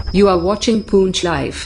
You are watching Poonch Live.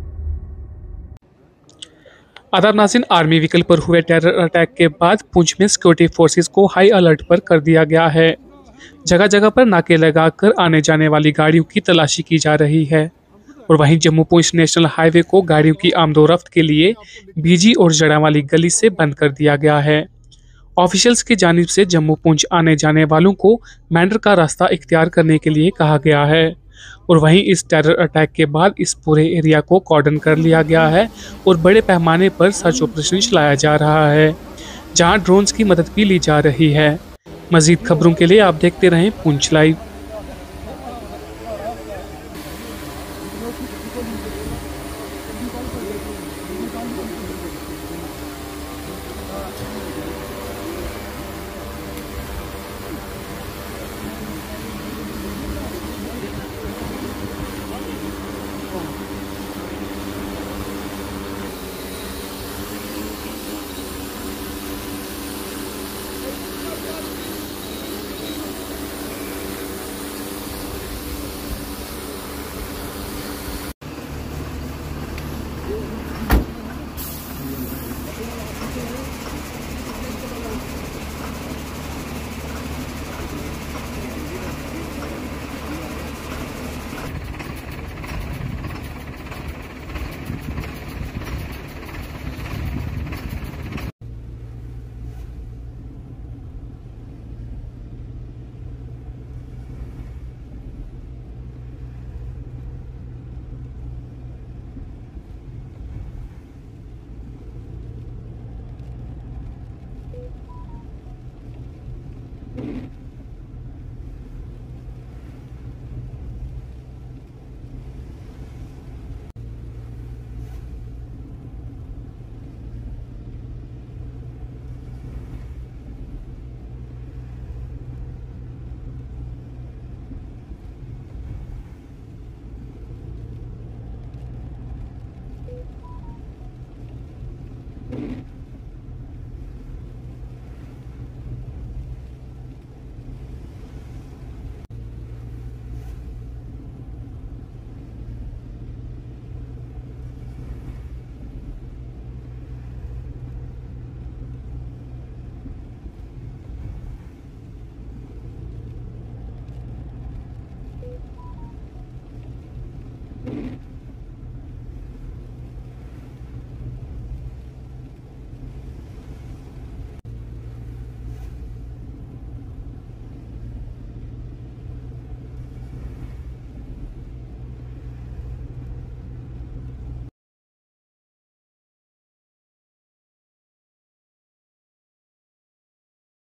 आदाब नाज़रीन, army vehicle पर हुए टेरर अटैक के बाद पुंछ में सिक्योरिटी फोर्सेस को हाई अलर्ट पर कर दिया गया है। जगह जगह पर नाके लगाकर आने जाने वाली गाड़ियों की तलाशी की जा रही है और वहीं जम्मू पुंछ नेशनल हाईवे को गाड़ियों की आमदोरफ्त के लिए बीजी और जड़ावाली गली से बंद कर दिया गया है। ऑफिशियल्स की जानिब से जम्मू पुंछ आने जाने वालों को मैंडर का रास्ता इख्तियार करने के लिए कहा गया है और वहीं इस टेरर अटैक के बाद इस पूरे एरिया को कॉर्डन कर लिया गया है और बड़े पैमाने पर सर्च ऑपरेशन चलाया जा रहा है, जहां ड्रोन्स की मदद भी ली जा रही है। मजीद खबरों के लिए आप देखते रहें पुंछ लाइव।